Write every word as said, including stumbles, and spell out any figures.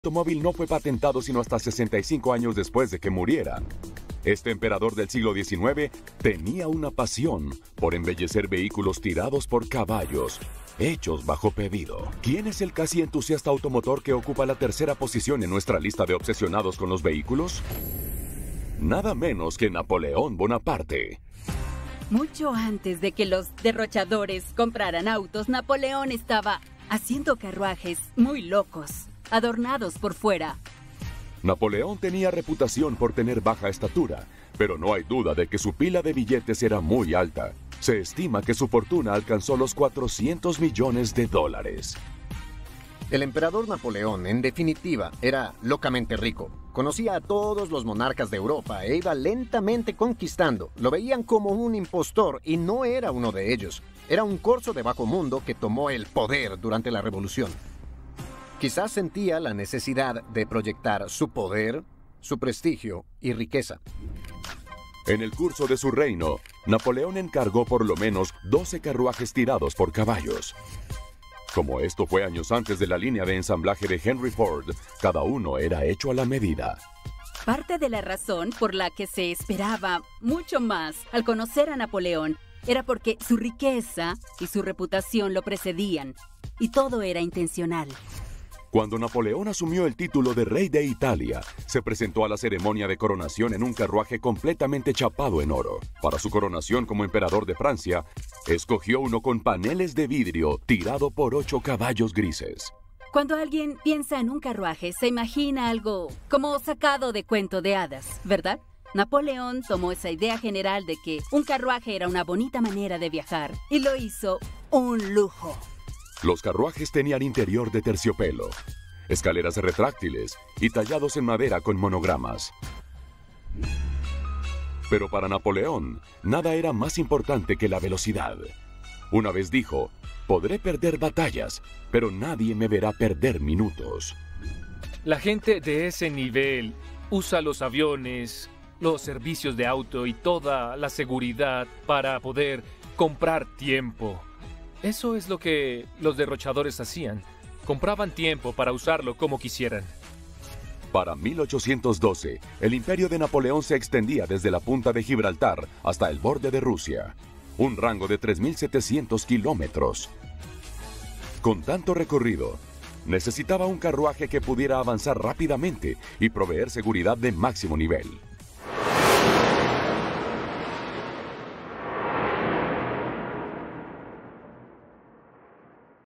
automóvil no fue patentado sino hasta sesenta y cinco años después de que muriera. Este emperador del siglo diecinueve tenía una pasión por embellecer vehículos tirados por caballos, hechos bajo pedido. ¿Quién es el casi entusiasta automotor que ocupa la tercera posición en nuestra lista de obsesionados con los vehículos? Nada menos que Napoleón Bonaparte. Mucho antes de que los derrochadores compraran autos, Napoleón estaba haciendo carruajes muy locos, adornados por fuera. Napoleón tenía reputación por tener baja estatura, pero no hay duda de que su pila de billetes era muy alta. Se estima que su fortuna alcanzó los cuatrocientos millones de dólares. El emperador Napoleón, en definitiva, era locamente rico. Conocía a todos los monarcas de Europa e iba lentamente conquistando. Lo veían como un impostor y no era uno de ellos. Era un corso de bajo mundo que tomó el poder durante la revolución. Quizás sentía la necesidad de proyectar su poder, su prestigio y riqueza. En el curso de su reino, Napoleón encargó por lo menos doce carruajes tirados por caballos. Como esto fue años antes de la línea de ensamblaje de Henry Ford, cada uno era hecho a la medida. Parte de la razón por la que se esperaba mucho más al conocer a Napoleón era porque su riqueza y su reputación lo precedían, y todo era intencional. Cuando Napoleón asumió el título de rey de Italia, se presentó a la ceremonia de coronación en un carruaje completamente chapado en oro. Para su coronación como emperador de Francia, escogió uno con paneles de vidrio tirado por ocho caballos grises. Cuando alguien piensa en un carruaje, se imagina algo como sacado de cuento de hadas, ¿verdad? Napoleón tomó esa idea general de que un carruaje era una bonita manera de viajar y lo hizo un lujo. Los carruajes tenían interior de terciopelo, escaleras retráctiles y tallados en madera con monogramas. Pero para Napoleón, nada era más importante que la velocidad. Una vez dijo, podré perder batallas, pero nadie me verá perder minutos. La gente de ese nivel usa los aviones, los servicios de auto y toda la seguridad para poder comprar tiempo. Eso es lo que los derrochadores hacían. Compraban tiempo para usarlo como quisieran. Para mil ochocientos doce, el imperio de Napoleón se extendía desde la punta de Gibraltar hasta el borde de Rusia, un rango de tres mil setecientos kilómetros. Con tanto recorrido, necesitaba un carruaje que pudiera avanzar rápidamente y proveer seguridad de máximo nivel.